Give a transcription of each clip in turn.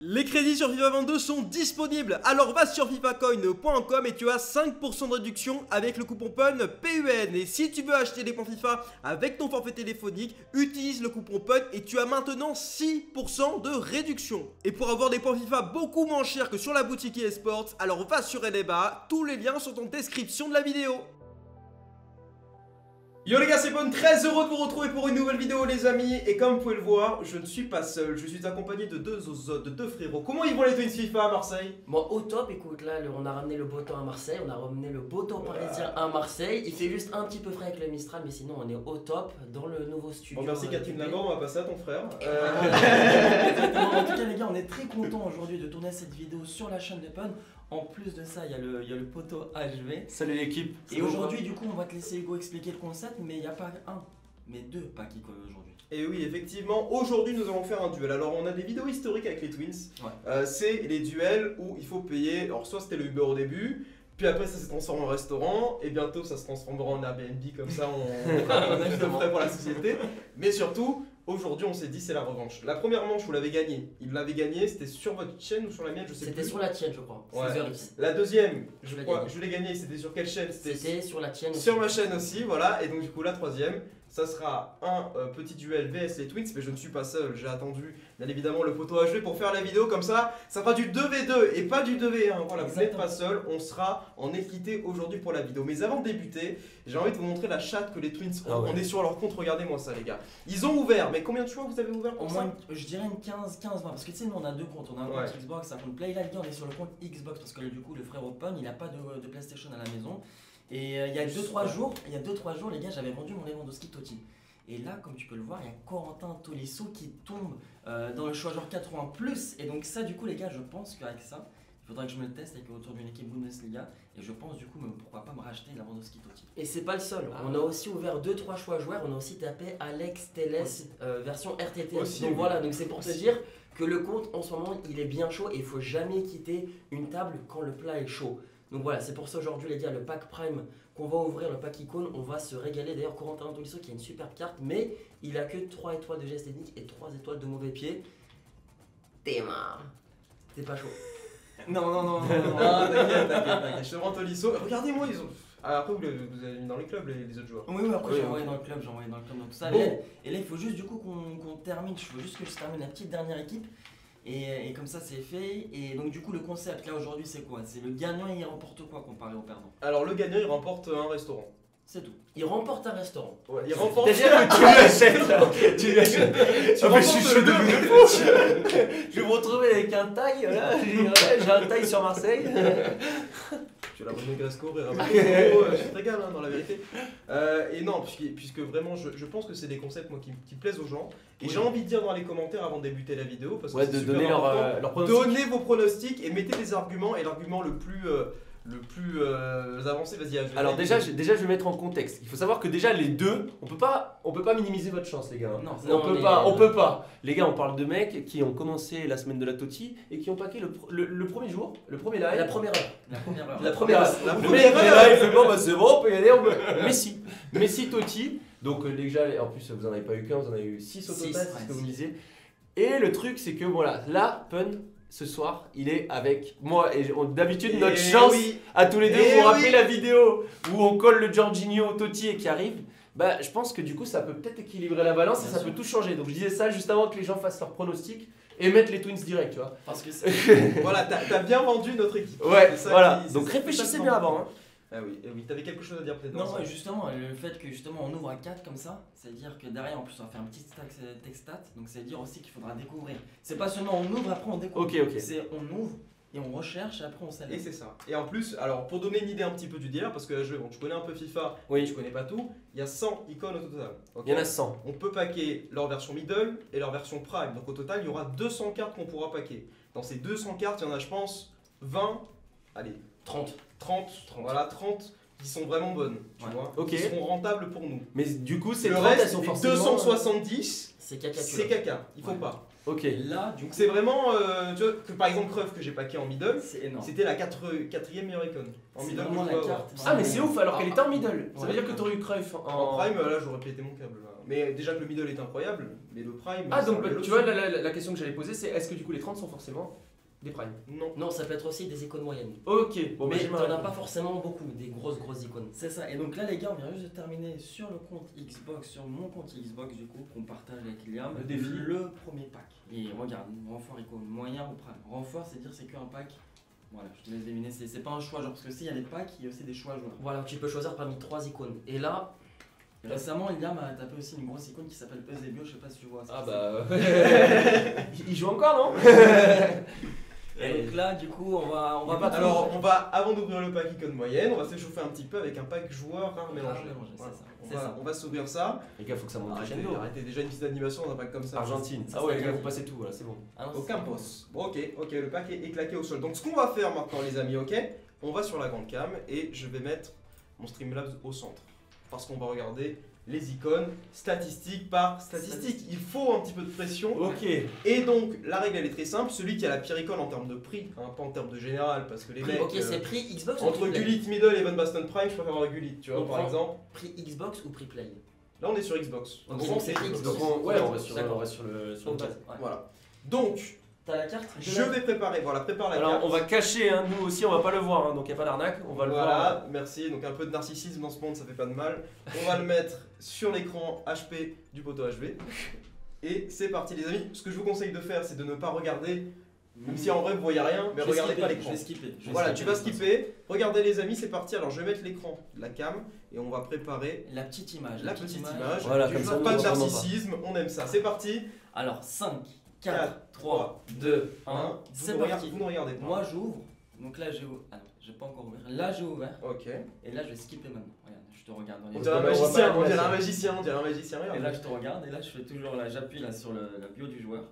Les crédits sur FIFA 22 sont disponibles, alors va sur fifacoin.com et tu as 5% de réduction avec le coupon PUN PUN. Et si tu veux acheter des points FIFA avec ton forfait téléphonique, utilise le coupon PUN et tu as maintenant 6% de réduction. Et pour avoir des points FIFA beaucoup moins chers que sur la boutique eSports, alors va sur LBA, tous les liens sont en description de la vidéo. Yo les gars, c'est Pun, très heureux de vous retrouver pour une nouvelle vidéo les amis. Et comme vous pouvez le voir, je ne suis pas seul, je suis accompagné de deux frérots. Comment ils vont les Twins FIFA à Marseille? Bon, au top, écoute, là on a ramené le beau temps à Marseille, on a ramené le beau temps parisien à Marseille. Il fait juste un petit peu frais avec le Mistral, mais sinon on est au top dans le nouveau studio. Bon, merci Catherine Lagor, on va passer à ton frère. Exactement. En tout cas les gars, on est très contents aujourd'hui de tourner cette vidéo sur la chaîne de Pun. En plus de ça, il y a le poteau HV. Salut l'équipe. Et aujourd'hui, du coup, on va te laisser Hugo expliquer le concept, mais il n'y a pas un, mais deux packs aujourd'hui. Et oui, effectivement, aujourd'hui nous allons faire un duel. Alors on a des vidéos historiques avec les Twins. Ouais. C'est les duels où il faut payer. Alors soit c'était le Uber au début, puis après ça s'est transformé en restaurant, et bientôt ça se transformera en Airbnb, comme ça on a plus de frais pour la société. Mais surtout, aujourd'hui on s'est dit c'est la revanche. La première manche vous l'avez gagnée, il l'avait gagnée, c'était sur votre chaîne ou sur la mienne, je sais plus. C'était sur la tienne je crois, ouais. La deuxième, je l'ai gagnée, c'était sur quelle chaîne? C'était sur la tienne aussi. Sur ma chaîne aussi, voilà, et donc du coup la troisième, ça sera un petit duel VS les Twins, mais je ne suis pas seul, j'ai attendu bien évidemment le poteau HV pour faire la vidéo, comme ça fera du 2v2 et pas du 2v1, voilà, vous n'êtes pas seul, on sera en équité aujourd'hui pour la vidéo. Mais avant de débuter, j'ai envie de vous montrer la chatte que les Twins ont, on est sur leur compte, regardez-moi ça les gars. Ils ont ouvert, mais combien de choix vous avez ouvert pour au moins, je dirais une 15-20, parce que tu sais nous on a deux comptes, on a un compte Xbox, un compte Play, là les gars on est sur le compte Xbox, parce que du coup le frère Open il n'a pas de PlayStation à la maison. Et il y a 2-3 jours, les gars j'avais vendu mon Lewandowski Totti. Et là, comme tu peux le voir, il y a Corentin Tolisso qui tombe dans le choix genre 80+. Et donc ça, du coup, les gars, je pense qu'avec ça, il faudra que je me le teste avec autour d'une équipe Bundesliga. Et je pense, du coup, pourquoi pas me racheter Lewandowski Totti. Et c'est pas le seul. On a aussi ouvert 2-3 choix joueurs. On a aussi tapé Alex Telles version RTT. Aussi, donc voilà, donc c'est pour te dire que le compte, en ce moment, il est bien chaud. Et il faut jamais quitter une table quand le plat est chaud. Donc voilà, c'est pour ça aujourd'hui les gars, le pack Prime qu'on va ouvrir, le pack Icône, on va se régaler. D'ailleurs, Corentin Tolisso qui a une superbe carte, mais il a que 3 étoiles de geste technique et 3 étoiles de mauvais pied. T'es marre. T'es pas chaud. Non, t'inquiète. Je te rends Tolisso. Regardez-moi, ils ont... Ah, après vous avez mis dans les clubs les autres joueurs. Oui, après j'ai envoyé dans le club, donc tout ça. Bon. Et là il faut juste du coup qu'on termine, je veux juste que je termine la petite dernière équipe. Et comme ça c'est fait. Et donc du coup le concept là aujourd'hui c'est quoi? C'est le gagnant il remporte quoi comparé au perdant? Alors le gagnant il remporte un restaurant. C'est tout. Il remporte un restaurant. Ouais, il remporte. C'est-à-dire que tu l'achètes. Tu l'achètes. Ah mais je suis chaud de Je vais me retrouver avec un taille. J'ai un taille sur Marseille. Tu l'as ramené Gresco, je te régale dans la vérité. Et non, puisque vraiment je pense que c'est des concepts moi, qui plaisent aux gens. Et j'ai envie de dire dans les commentaires avant de débuter la vidéo, parce que c'est super donner important, leur pronostic. Donnez vos pronostics et mettez des arguments. Et l'argument le plus avancé, vas-y. Alors déjà je vais mettre en contexte. Il faut savoir que déjà les deux, on peut pas minimiser votre chance les gars. Non, on peut pas. Les gars, on parle de mecs qui ont commencé la semaine de la Totti et qui ont paqué le premier jour, le premier live. La première heure. Le mec est live, bon bah c'est bon, on peut y aller. Messi Totti. Donc déjà, en plus vous en avez pas eu qu'un, vous en avez eu 6 au total, c'est ce que vous me disiez. Et le truc c'est que voilà, là, Pun, ce soir, il est avec moi et d'habitude notre chance à tous les deux, vous vous rappelez la vidéo où on colle le Jorginho Totti et qui arrive, bah je pense que du coup ça peut peut-être équilibrer la balance et ça peut tout changer. Donc je disais ça juste avant que les gens fassent leur pronostic et mettent les Twins direct, tu vois. Parce que voilà, t'as bien vendu notre équipe. Ouais, voilà. Donc réfléchissez bien avant. Hein. Ah oui, t'avais quelque chose à dire peut-être. Non, justement, le fait que justement on ouvre à 4 comme ça, c'est-à-dire que derrière en plus on va faire un petit text stat, donc c'est à dire aussi qu'il faudra découvrir. C'est pas seulement on ouvre après on découvre. Ok. C'est on ouvre et on recherche et après on s'allume. Et c'est ça. Et en plus, alors pour donner une idée un petit peu du délire, parce que bon, tu connais un peu FIFA, mais tu connais pas tout, il y a 100 icônes au total. Il y en a 100. On peut paquer leur version middle et leur version prime, donc au total il y aura 200 cartes qu'on pourra paquer. Dans ces 200 cartes, il y en a je pense 20, allez 30, voilà 30 qui sont vraiment bonnes, tu vois, qui seront rentables pour nous. Mais du coup, c'est le 30, reste, elles sont les forcément 270, c'est caca. C'est caca, il faut pas. Ok. Là, donc c'est vraiment, tu vois, que par exemple Creuve que j'ai paqué en middle, c'était la 4ème meilleure icône. En middle, la carte. Ah mais c'est ouf alors qu'elle était en middle. Ça veut dire que t'aurais eu Cruyff en prime, là j'aurais pété mon câble. Là. Mais déjà que le middle est incroyable, mais le prime. Ah, donc c'est tu vois, la question que j'allais poser, c'est est-ce que du coup les 30 sont forcément des primes? Non. Non, ça peut être aussi des icônes moyennes. Ok, bon, Mais j'ai t'en ma as réponse. pas forcément beaucoup, des grosses icônes. C'est ça. Et donc là, les gars, on vient juste de terminer sur le compte Xbox, sur mon compte Xbox, du coup, qu'on partage avec Liam. Le défi. Le premier pack. Et regarde, renfort icône, moyen ou prime. Renfort, c'est dire c'est qu'un pack. Voilà, je te laisse deviner, c'est pas un choix, genre, parce que s'il y a des packs, il y a aussi des choix joueurs. Voilà, tu peux choisir parmi 3 icônes. Et là, récemment, Liam a tapé aussi une grosse icône qui s'appelle Eusebio, je sais pas si tu vois. Ah bah. Il joue encore, non? Et donc là, du coup, on va pas Alors, on va, avant d'ouvrir le pack icône moyenne, on va s'échauffer un petit peu avec un pack joueur rare mélangé. c'est ça. On va s'ouvrir ça. Les gars, faut que ça monte Arrêtez, crescendo. arrêtez déjà une petite animation dans un pack comme ça. Argentine. Ça, Ah ouais, c'est les gars, bien. vous passez tout, voilà, c'est bon. Ah non, Au c'est Campos. Bon, ok, le pack est claqué au sol. Donc, ce qu'on va faire maintenant, les amis, ok, on va sur la grande cam et je vais mettre mon Streamlabs au centre. Parce qu'on va regarder les icônes statistique par statistique. Il faut un petit peu de pression. Ok. Et donc, la règle, elle est très simple. Celui qui a la pire icône en termes de prix, hein, pas en termes de général, parce que les mecs. Ok, c'est prix Xbox ou entre prix Play? Gullit Middle et Van Basten Prime, je préfère avoir Gullit, tu vois, On par prend- exemple. Prix Xbox ou prix Play? Là, on est sur Xbox. Ok, Donc, donc c'est c'est Xbox. Xbox. Donc on, ouais, on reste D'accord. sur le Ok, base. ouais. Voilà. Donc, T'as la carte? je vais préparer. Voilà, prépare la Alors carte. on va cacher, hein, nous aussi on va pas le voir, hein, donc y a pas d'arnaque, on va le voir. Voilà, merci. Donc un peu de narcissisme dans ce monde, ça fait pas de mal. On va le mettre sur l'écran HP du poteau HV. Et c'est parti les amis. Ce que je vous conseille de faire, c'est de ne pas regarder, même si en vrai vous voyez rien, mais Je vais regardez skipper, pas l'écran. Je vais skipper. Voilà, tu vas skipper. Regardez les amis, c'est parti. Alors je vais mettre l'écran de la cam et on va préparer La petite image. la petite image. Voilà, Du comme jeu, ça, pas nous, de on entend pas. narcissisme, on aime ça. C'est parti. Alors 5, 4, 4, 3, 2, 1. C'est parti. Vous nous regardez pas. Moi j'ouvre. Donc là j'ai ouvert. Ah non, j'ai pas encore ouvert. Là j'ai ouvert. Ok. Et là je vais skipper maintenant. Regarde, je te regarde dans les On yeux. dirait un On va magicien, pas on dirait être un magicien, on dirait un magicien. Et Regarde. là je te regarde. Et là je fais toujours là. J'appuie là sur la bio du joueur.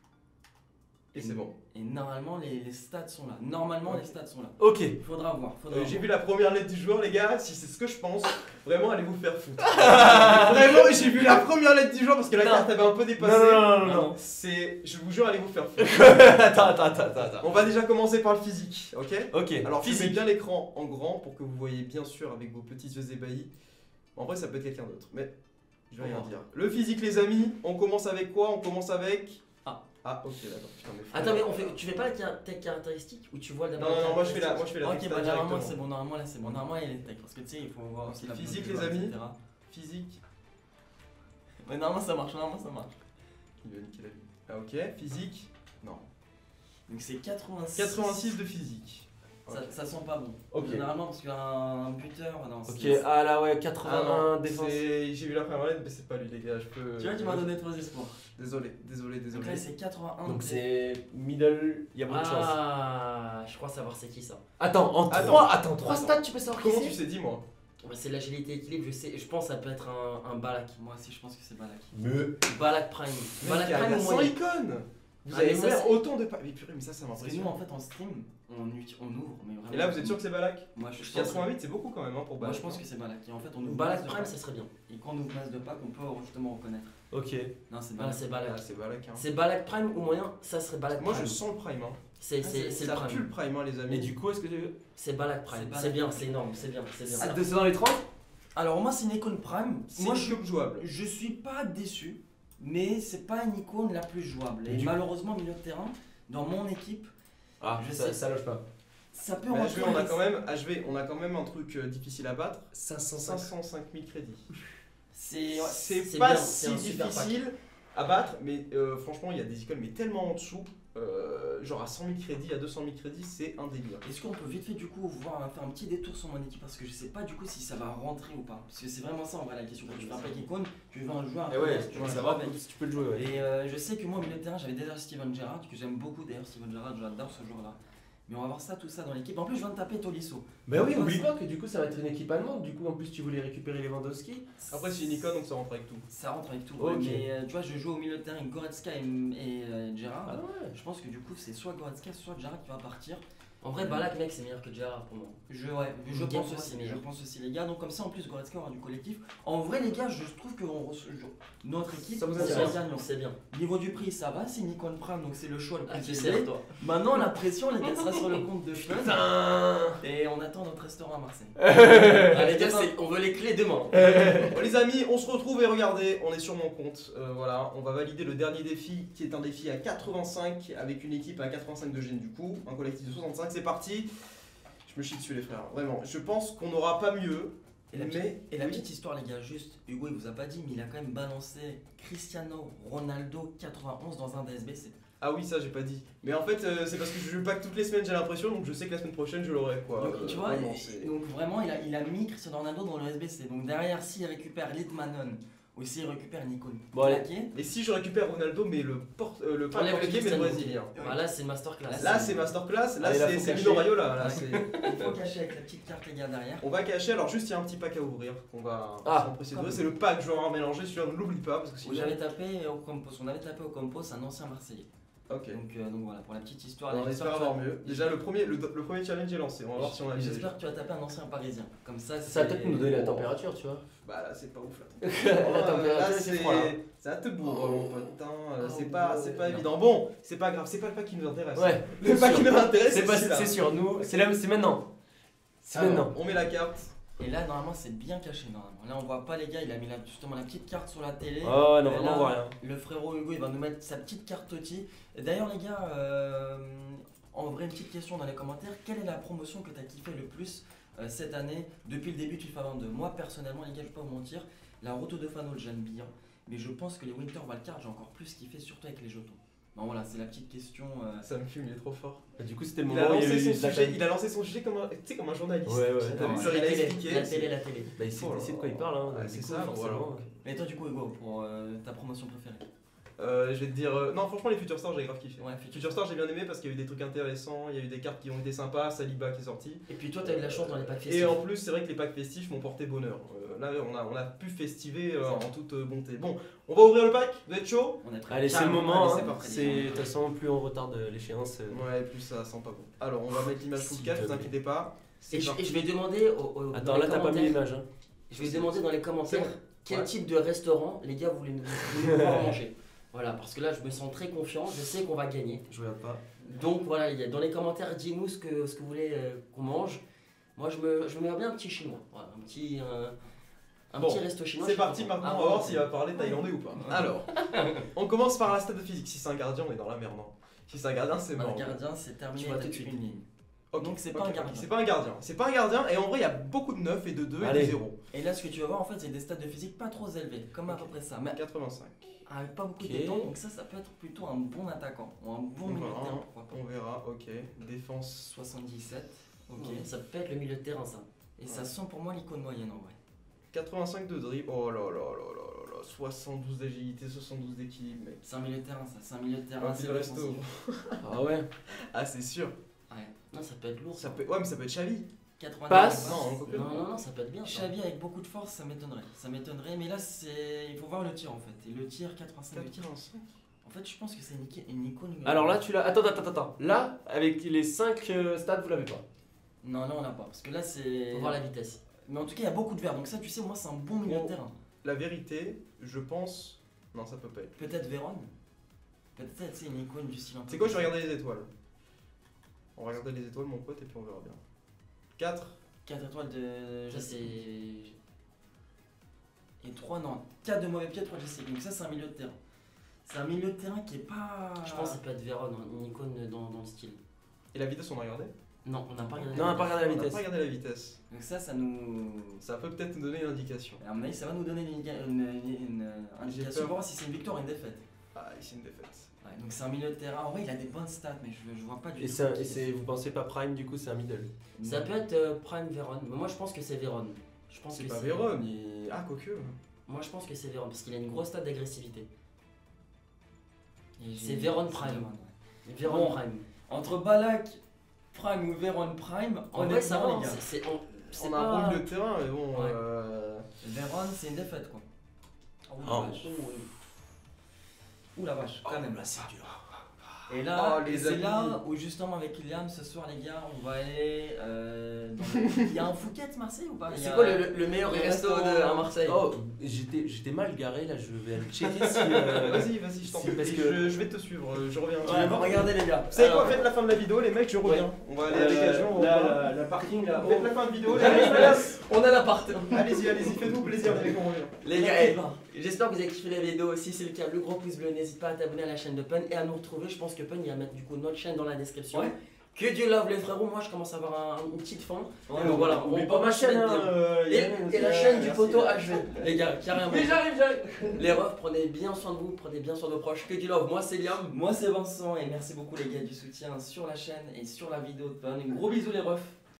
Et c'est bon. Et normalement les stats sont là. Normalement Ok. les stats sont là. Ok. Faudra voir. Faudra J'ai voir. vu la première lettre du joueur, les gars. Si c'est ce que je pense, vraiment, allez vous faire foutre. Vraiment, j'ai vu la première lettre du joueur parce que la Non. carte avait un peu dépassé. Non. non. C'est, je vous jure, allez vous faire foutre. Attends. On va déjà commencer par le physique, ok? Ok. Alors, je mets physique. bien l'écran en grand pour que vous voyez bien sûr avec vos petits yeux ébahis. En vrai, ça peut être quelqu'un d'autre, mais je vais rien dire. Le physique, les amis, on commence avec quoi? On commence avec. Ah, ok, d'accord. Putain, mais Attends, mais tu fais pas tes caractéristiques ou tu vois d'abord Non, les moi je fais caractéristiques? la Ok, texte bah normalement directement. c'est bon, normalement là c'est bon. Normalement il y a les textes parce que tu sais, il faut voir aussi la Physique, bio du les joueur, amis. etc. Physique. Mais normalement ça marche, normalement ça marche. Il va niquer la vie. Ah, ok, physique. Non. Donc c'est 86. 86 de physique. Ça sent pas bon. Ok. Généralement parce qu'un buteur. Non, Ok, ah là ouais, 81 Ah non, défense. J'ai vu la première lettre, mais c'est pas lui, les gars. Je peux. Tu vois, tu m'as donné trop d'espoir. Désolé. Donc là c'est 81. Donc c'est middle, il y a beaucoup de chance. Ah, je crois savoir c'est qui ça. Attends, en Attends. 3 stats, tu peux savoir qui Comment tu c'est? sais, dis-moi. Ouais, c'est l'agilité équilibre, je pense que ça peut être un Balak. Moi aussi je pense que c'est Balak. Me. Balak Prime. Mec, Balak il y a Prime au 100 moyen. icônes. Vous Ah, avez mais ça, ouvert c'est- autant de pas. Mais purée, mais ça Parce que nous m'impressionne. en fait en stream, on ouvre, mais vraiment. Et là, vous êtes sûr que c'est Balak? Moi je pense, 88, c'est beaucoup quand même hein, pour moi, Balak. je pense que c'est Balak. Et en fait on ouvre Balak masse de Prime packs. Ah, Ça serait bien. Et quand on ouvre masse de packs, on peut justement reconnaître. Ok. Non, c'est Ah, Balak. c'est Balak. Ah, c'est Balak. Hein. C'est Balak Prime ou moyen, ça serait Balak Moi, Prime. je sens le prime. Hein. C'est le Ça pue Prime. le prime, hein, les amis. Et du coup, est-ce que tu. C'est Balak Prime. C'est Balak C'est bien, c'est énorme, c'est bien, c'est bien. C'est dans les 30? Alors moi c'est une icône Prime. Moi c'est une jouable. je suis pas déçu, mais c'est pas une icône la plus jouable. Et Du- malheureusement milieu de terrain, dans mon équipe, Ah, Je ça, sais. ça loge pas. ça peut Mais rentrer. HV, on a quand même un truc difficile à battre. 505. 505 000 crédits. C'est pas bien, si c'est un super pack. difficile à battre, mais franchement, il y a des icônes, mais tellement en dessous. Genre à 100 000 crédits, à 200 000 crédits, c'est un délire. Est-ce qu'on peut vite fait du coup faire un petit détour sur mon équipe parce que je sais pas du coup si ça va rentrer ou pas. Parce que c'est vraiment ça en vrai la question. Quand tu fais un pack icône, tu veux un joueur. Et ouais, tu tu veux veux un savoir joueur avec. si tu peux le jouer, ouais. Et je sais que moi au milieu de terrain j'avais déjà Steven Gerrard que j'aime beaucoup d'ailleurs. Steven Gerrard, j'adore ce joueur là. Mais on va voir ça, tout ça dans l'équipe. En plus je viens de taper Tolisso. Bah oui, Tu vois, oublie ça- pas que du coup ça va être une équipe allemande. Du coup, en plus, tu voulais récupérer Lewandowski. Après, c'est une icône, donc ça rentre avec tout. Ça rentre avec tout. Ok. Mais tu vois, je joue au milieu de terrain avec Goretzka et Gerrard. Ah ouais. Je pense que du coup c'est soit Goretzka soit Gerrard qui va partir. En vrai, Balak, mec, c'est meilleur que Gérard pour moi. Je pense aussi, les gars. Donc, comme ça, en plus, Goretzka aura du collectif. En vrai, les gars, je trouve que notre équipe, c'est bien. Niveau du prix, ça va. C'est Nikon Prime, donc c'est le choix le plus élevé. Maintenant, la pression, les gars, sera sur le compte de Fun. Et on attend notre restaurant à Marseille. Les gars, on veut les clés demain. Bon, les amis, on se retrouve et regardez, on est sur mon compte. Voilà, on va valider le dernier défi qui est un défi à 85 avec une équipe à 85 de gêne du coup, un collectif de 65. C'est parti. Je me chie dessus les frères. Vraiment, je pense qu'on n'aura pas mieux. Et la petite histoire les gars, juste, Hugo il vous a pas dit, mais il a quand même balancé Cristiano Ronaldo 91 dans un DSBC. Ah oui, ça j'ai pas dit. Mais en fait, c'est parce que je joue pas que toutes les semaines, j'ai l'impression, donc je sais que la semaine prochaine je l'aurai quoi. Donc, tu vois, donc vraiment il a mis Cristiano Ronaldo dans le SBC. Donc derrière, s'il récupère Litmanen ou s'il récupère Nico Plaqué. Et si je récupère Ronaldo, mais le pas le portugais, mais le brésilien. Là c'est masterclass. Là c'est masterclass, là c'est Mino Raiola. Il faut cacher avec la petite carte les gars derrière. On va cacher, alors juste il y a un petit pack à ouvrir qu'on va s'empresser de. C'est le pack joueur mélanger, celui-là ne l'oublie pas parce que sinon. J'avais tapé au Campos, on avait tapé au Campos un ancien Marseillais. Ok. Donc voilà, pour la petite histoire. On espère avoir mieux. Déjà, le premier challenge est lancé. On va voir si on a. J'espère que tu vas taper un ancien parisien. Comme ça, ça va peut-être nous donner la température, tu vois. Bah là, c'est pas ouf là. La température, c'est froid. Ça va te bourre, mon pote. C'est pas évident. Bon, c'est pas grave, c'est pas le pack qui nous intéresse. Ouais. Le pack qui nous intéresse, c'est sûr. Nous, c'est maintenant. C'est maintenant. On met la carte. Et là, normalement, c'est bien caché. Normalement. Là, on voit pas les gars. Il a mis justement la petite carte sur la télé. Oh non, vraiment, on voit rien. Le frérot Hugo, il va nous mettre sa petite carte Totti. D'ailleurs, les gars, en vrai, une petite question dans les commentaires. Quelle est la promotion que tu as kiffé le plus cette année depuis le début de FIFA 22? Moi, personnellement, les gars, je vais pas vous mentir. La Roto de Fano, j'aime bien. Mais je pense que les Winter Wildcard, j'ai encore plus kiffé, surtout avec les jetons. Bon voilà, c'est la petite question. Ça me fume, il est trop fort. Du coup, c'était le moment où il a lancé son sujet comme un journaliste. Ouais. Il a expliqué. La télé. Bah, il sait de quoi il parle. Hein. C'est ça, voilà. Mais toi, du coup, Hugo, pour ta promotion préférée? Je vais te dire. Non, franchement, les Future Stars, j'ai grave kiffé. Ouais, Future Stars, j'ai bien aimé parce qu'il y a eu des trucs intéressants, il y a eu des cartes qui ont été sympas, Saliba qui est sorti. Et puis toi, t'as eu de la chance dans les packs festifs. Et en plus, c'est vrai que les packs festifs m'ont porté bonheur. Là, on a pu festiver en toute bonté. Bon, on va ouvrir le pack, vous êtes chaud? Allez, c'est le moment. De toute façon, plus on retarde l'échéance. Ouais, plus ça sent pas bon. Alors, on va mettre l'image full cash, vous inquiétez pas. Et je vais demander aux. Attends, là, t'as pas mis l'image. Je vais demander dans les commentaires quel type de restaurant, les gars, vous voulez nous voir manger. Voilà, parce que là, je me sens très confiant, je sais qu'on va gagner. Je regarde pas. Donc voilà, dans les commentaires, dis-nous ce que vous voulez qu'on mange. Moi, je me mets bien un petit chinois. Voilà, un petit resto chinois. C'est parti maintenant, on va voir s'il va parler thaïlandais ou pas. Alors, on commence par la stat de physique. Si c'est un gardien, on est dans la merde. Si c'est un gardien, c'est mort. Un gardien, c'est terminé tout de suite une ligne. Donc c'est pas un gardien. C'est pas un gardien. C'est pas un gardien et en vrai il y a beaucoup de 9 et de 2 et de 0. Et là ce que tu vas voir en fait c'est des stats de physique pas trop élevés, comme à peu près ça. Mais 85. Avec pas beaucoup de temps, donc ça peut être plutôt un bon attaquant ou un bon milieu de terrain. On verra, ok. Défense 77. Ok. Ça peut être le milieu de terrain ça. Et ça sent pour moi l'icône moyenne en vrai. 85 de dribble, oh là là là là là, 72 d'agilité, 72 d'équilibre mec. C'est un milieu de terrain ça, c'est un milieu de terrain. C'est le resto. Ah ouais. Ah c'est sûr. Ouais. Non, ça peut être lourd. Ouais, mais ça peut être Xavi. 90. Passe. Non, ça peut être bien. Xavi avec beaucoup de force, ça m'étonnerait. Mais là, il faut voir le tir en fait. Et le tir, 85 de tir. En fait, je pense que c'est une icône. Alors là, tu l'as. Attends. Là, avec les 5 stats, vous l'avez pas. Non, là, on l'a pas. Parce que là, c'est. Faut voir la vitesse. Mais en tout cas, il y a beaucoup de verre. Donc, ça, tu sais, moi, c'est un bon milieu de terrain. La vérité, je pense. Non, ça peut pas être. Peut-être Vérone. Peut-être, c'est une icône du style. C'est quoi, je vais regarder les étoiles. On va regarder les étoiles, mon pote, et puis on verra bien. 4 étoiles de. Ça, c'est. Et 3, non. 4 de mauvais pied, 3 de cycle. Donc, ça, c'est un milieu de terrain. C'est un milieu de terrain qui est pas. Je pense que ça peut être Vérone, une icône dans le style. Et la vitesse, on a regardé? Non, on n'a pas regardé. Non, on n'a pas regardé la vitesse. On n'a pas regardé la vitesse. Donc, ça nous. Ça peut peut-être nous donner une indication. À mon avis, ça va nous donner une indication pour voir si c'est une victoire ou une défaite. Ah, ici, une défaite. Ouais, donc c'est un milieu de terrain. En vrai, il a des bonnes stats, mais je vois pas du tout. Et vous pensez pas Prime, du coup, c'est un middle? Ça peut être Prime Vérone. Mais moi, je pense que c'est Vérone. C'est pas Vérone. Ah, quoique. Moi, je pense que c'est Vérone parce qu'il a une grosse stat d'agressivité. C'est Vérone Prime. Vérone Prime. Entre Balak Prime ou Vérone Prime, en vrai, ça va, les gars. On a un bon milieu de terrain, mais bon. Vérone, c'est une défaite, quoi. Oh, la vache. Ouh la vache, quand même. Là, c'est dur. Et là, les c'est amis. là où justement avec Iliam ce soir les gars, on va aller il y a un Fouquet Marseille ou pas? C'est quoi le meilleur resto à Marseille? Oh, j'étais mal garé là, je vais aller checker si. Vas-y, je t'en si- prie. parce Et que- je vais te suivre, je reviens. Ouais, regardez les gars. Vous savez quoi, Alors, faites la fin de la vidéo, les mecs, je reviens. On va aller avec Agent. la parking là. Faites la fin de vidéo, les mecs. On a l'appart. Allez-y, faites-vous plaisir, les mecs, on revient. Les gars, hey, j'espère que vous avez kiffé la vidéo. Si c'est le cas, le gros pouce bleu, n'hésite pas à t'abonner à la chaîne de Pun et à nous retrouver. Je pense que Pun il va mettre du coup notre chaîne dans la description. Ouais. Que Dieu love les frérots, moi je commence à avoir une petite faim. ouais, Donc voilà, Oublie pas ma chaîne, Et la chaîne du poteau HV, les gars, carrément. Mais j'arrive. Les refs, prenez bien soin de vous, prenez bien soin de vos proches. Que Dieu love, moi c'est Liam. Moi c'est Vincent et merci beaucoup les gars du soutien sur la chaîne et sur la vidéo de Pun. Gros bisous les refs.